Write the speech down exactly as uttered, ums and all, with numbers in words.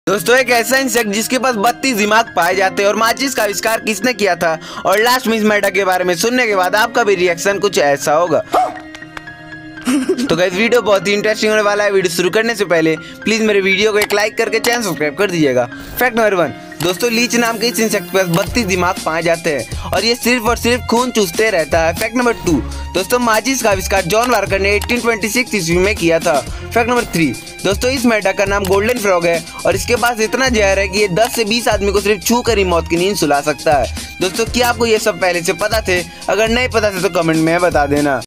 दोस्तों एक ऐसा इंसेक्ट जिसके पास बत्तीस दिमाग पाए जाते हैं और माचिस का आविष्कार किसने किया था, और लास्ट में इस मेटा के बारे में सुनने के बाद आपका भी रिएक्शन कुछ ऐसा होगा। तो गाइस वीडियो बहुत ही इंटरेस्टिंग होने वाला है। वीडियो शुरू करने से पहले प्लीज मेरे वीडियो को एक लाइक करके चैनल सब्सक्राइब कर दीजिएगा। फैक्ट नंबर वन, दोस्तों लीच नाम के इस इंसेक्ट पर बत्तीस दिमाग पाए जाते हैं और ये सिर्फ और सिर्फ खून चूसते रहता है। फैक्ट नंबर टू, दोस्तों माचिस का आविष्कार जॉन वार्कर ने अठारह सौ छब्बीस ईस्वी में किया था। फैक्ट नंबर थ्री, दोस्तों इस मेटा का नाम गोल्डन फ्रॉग है और इसके पास इतना जहर है कि ये दस से बीस आदमी को सिर्फ छू कर ही मौत की नींद सुला सकता है। दोस्तों क्या आपको ये सब पहले से पता थे? अगर नहीं पता थे तो कमेंट में बता देना।